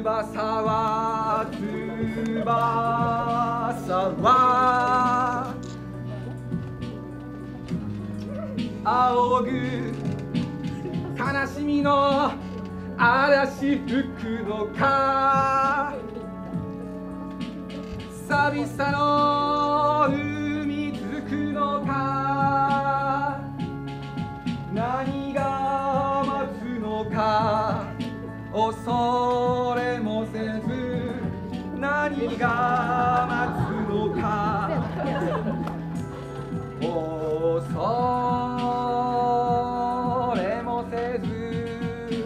は仰ぐ悲しみの嵐吹くのか、寂しさの海づくのか、何が待つのか、恐れもせず何が待つのか、恐れもせず、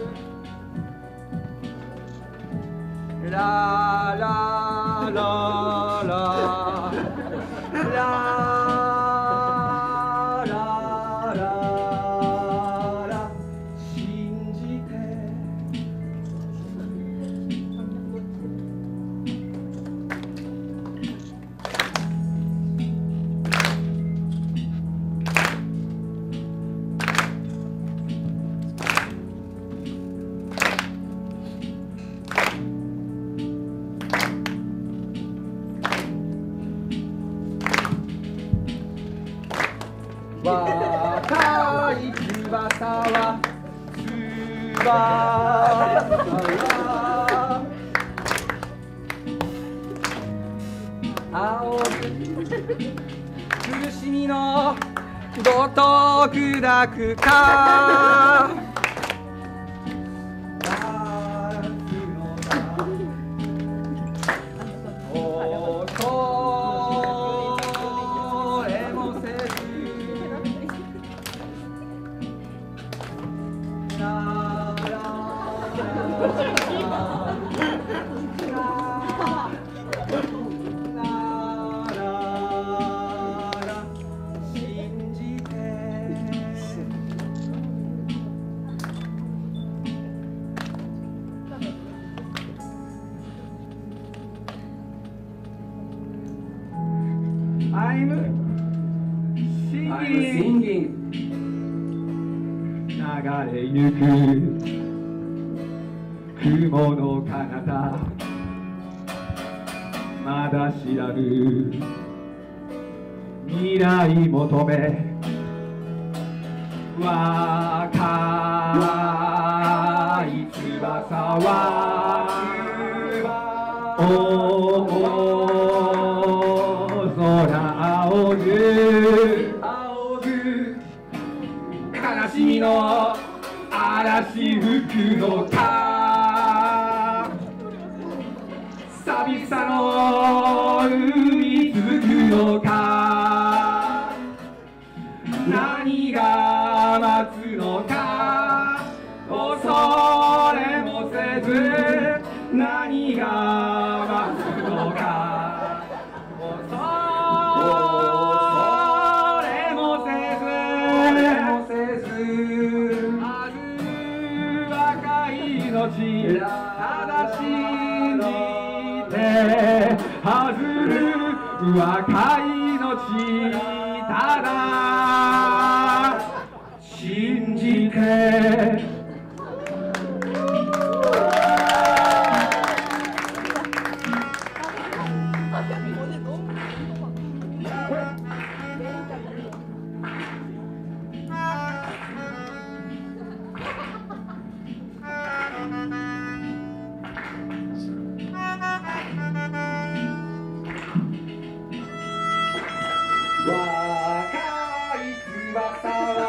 ラララララ若い翼は翼は仰ぐ苦しみのごと砕くか、I'm singing 流れゆく雲の彼方、まだ知らぬ未来求め、若い翼は空仰ぐ悲しみの嵐吹くのか、寂しさの海続くのか、何が待つのか、恐れもせず何が待つのか、恐れもせず若い命ただ信じて、はずる若い命ただ信じて、若い翼は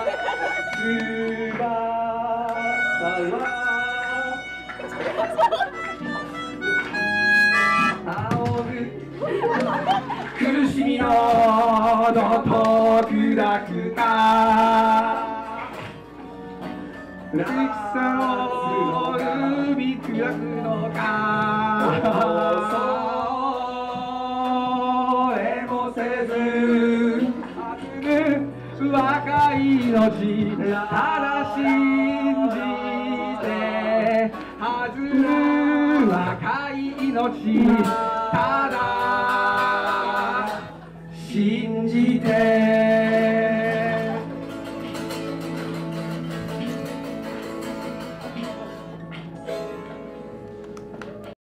仰ぐ苦しみのどと砕くか、苦しさの海砕くのか、恐れもせず若い命ただ信じて、はずる若い命ただ信じて。